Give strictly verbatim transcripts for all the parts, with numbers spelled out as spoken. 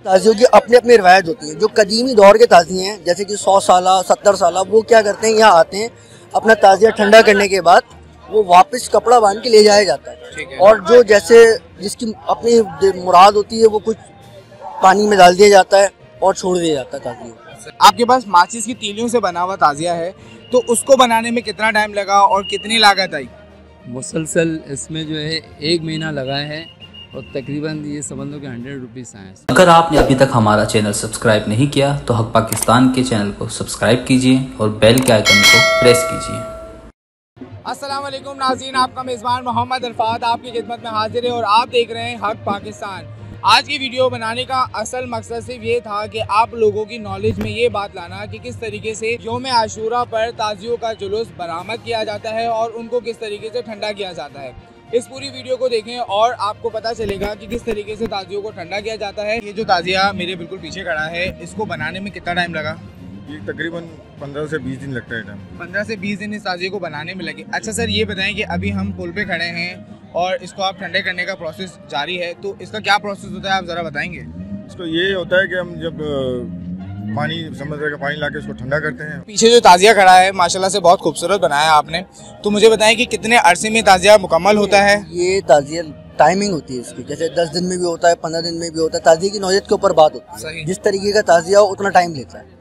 ताजियों की अपनी अपनी रिवायत होती है। जो कदीमी दौर के ताज़ी हैं जैसे कि सौ साल सत्तर साल, वो क्या करते हैं, यहाँ आते हैं, अपना ताज़िया ठंडा करने के बाद वो वापस कपड़ा बांध के ले जाया जाता है, है। और जो जैसे जिसकी अपनी मुराद होती है वो कुछ पानी में डाल दिया जाता है और छोड़ दिया जाता है ताज़ियों। आपके पास माचिस की तीलियों से बना हुआ ताज़िया है, तो उसको बनाने में कितना टाइम लगा और कितनी लागत आई? मुसलसल इसमें जो है एक महीना लगा है और तकरीबन ये समझ लो कि हंड्रेड रुपीज़ आए। अगर आपने अभी तक हमारा चैनल सब्सक्राइब नहीं किया तो हक पाकिस्तान के चैनल को सब्सक्राइब कीजिए और बेल के आइकन को प्रेस कीजिए। अस्सलाम वालेकुम नाज़रीन, आपका मेज़बान मोहम्मद अरफात आपकी खिदमत में हाजिर है और आप देख रहे हैं हक पाकिस्तान। आज की वीडियो बनाने का असल मकसद सिर्फ ये था कि आप लोगों की नॉलेज में ये बात लाना कि किस तरीके से यौम आशूरा पर ताज़ियों का जुलूस बरामद किया जाता है और उनको किस तरीके से ठंडा किया जाता है। इस पूरी वीडियो को देखें और आपको पता चलेगा कि किस तरीके से ताज़ियों को ठंडा किया जाता है। ये जो ताज़िया मेरे बिल्कुल पीछे खड़ा है, इसको बनाने में कितना टाइम लगा? ये तकरीबन पंद्रह से बीस दिन लगता है टाइम। पंद्रह से बीस दिन इस ताज़िए को बनाने में लगे। अच्छा सर, ये बताएं कि अभी हम पुल पे खड़े हैं और इसको आप ठंडे करने का प्रोसेस जारी है, तो इसका क्या प्रोसेस होता है, आप ज़रा बताएंगे? इसको ये होता है कि हम जब पानी समुद्र का पानी लाके इसको ठंडा करते हैं। पीछे जो ताज़िया खड़ा है माशाल्लाह से बहुत खूबसूरत बनाया आपने, तो मुझे बताएं कि कितने अरसे में ताज़िया मुकम्मल होता है? ये ताज़िया टाइमिंग होती है इसकी, जैसे दस दिन में भी होता है, पंद्रह दिन में भी होता है। ताज़िए की नौयत के ऊपर बात होती है, जिस तरीके का ताज़िया हो उतना टाइम लेता है।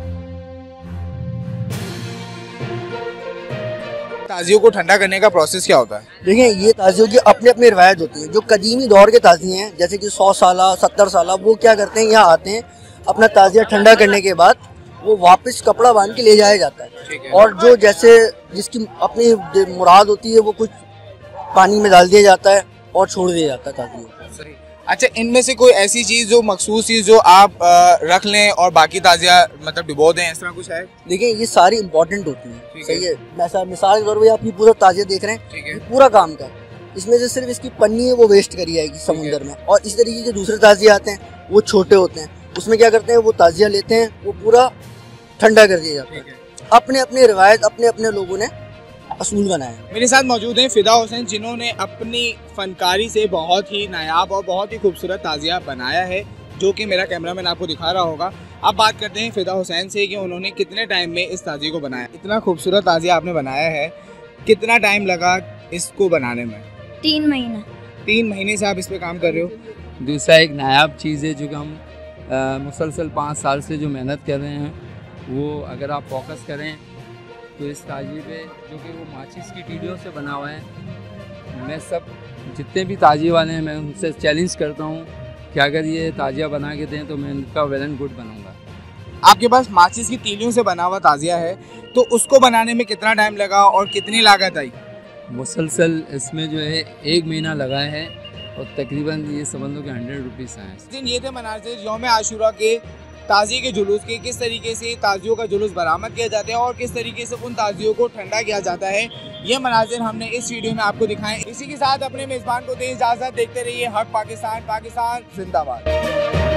ताज़ियों को ठंडा करने का प्रोसेस क्या होता है? देखिए, ये ताज़ियों की अपनी अपनी रिवायत होती है। जो कदीमी दौर के ताज़ी हैं जैसे कि सौ साल सत्तर साल, वो क्या करते हैं, यहाँ आते हैं, अपना ताज़िया ठंडा करने के बाद वो वापस कपड़ा बांध के ले जाया जाता है, है। और जो जैसे जिसकी अपनी मुराद होती है वो कुछ पानी में डाल दिया जाता है और छोड़ दिया जाता है ताज़ियों। अच्छा, इनमें से कोई ऐसी चीज़ जो मखसूस चीज़ जो आप आ, रख लें और बाकी ताज़िया मतलब डिबो दें, इस तरह कुछ है? देखिए, ये सारी इंपॉर्टेंट होती है, सही है। मैं मिसाल के तौर पर आप ये पूरा ताज़िया देख रहे हैं, ये पूरा काम का, इसमें से सिर्फ इसकी पन्नी है वो वेस्ट करी जाएगी समुद्र में। और इस तरीके के दूसरे ताज़िया आते हैं, वो छोटे होते हैं, उसमें क्या करते हैं, वो ताज़िया लेते हैं, वो पूरा ठंडा कर दिया जाता है। अपने अपने रिवायत, अपने अपने लोगों ने असूल बनाया। मेरे साथ मौजूद हैं फिदा हुसैन, जिन्होंने अपनी फनकारी से बहुत ही नायाब और बहुत ही खूबसूरत ताज़िया बनाया है, जो कि मेरा कैमरामैन आपको दिखा रहा होगा। अब बात करते हैं फिदा हुसैन से कि उन्होंने कितने टाइम में इस ताज़िए को बनाया। इतना खूबसूरत ताज़िया आपने बनाया है, कितना टाइम लगा इसको बनाने में? तीन महीना। तीन महीने से आप इस पे काम कर रहे हो? दूसरा एक नायाब चीज़ है जो कि हम मुसलसल पाँच साल से जो मेहनत कर रहे हैं, वो अगर आप फोकस करें तो इस ताज़िए पे, जो कि वो माचिस की टीलियों से बना हुआ है, मैं सब जितने भी ताज़िए वाले हैं मैं उनसे चैलेंज करता हूँ कि अगर ये ताज़िया बना के दें तो मैं उनका वेल एंड गुड बनूँगा। आपके पास माचिस की तीलियों से बना हुआ ताज़िया है, तो उसको बनाने में कितना टाइम लगा और कितनी लागत आई? मुसलसल इसमें जो है एक महीना लगा है और तकरीबन ये समझ लो कि हंड्रेड रुपीज़ आए। ये थे मनाज़िर यौम आशूरा के ताज़िए के जुलूस के, किस तरीके से ताज़ियों का जुलूस बरामद किया जाता है और किस तरीके से उन ताज़ियों को ठंडा किया जाता है। ये मनाज़िर हमने इस वीडियो में आपको दिखाएं। इसी के साथ अपने मेज़बान को दें इजाज़त, देखते रहिए हक पाकिस्तान, पाकिस्तान जिंदाबाद।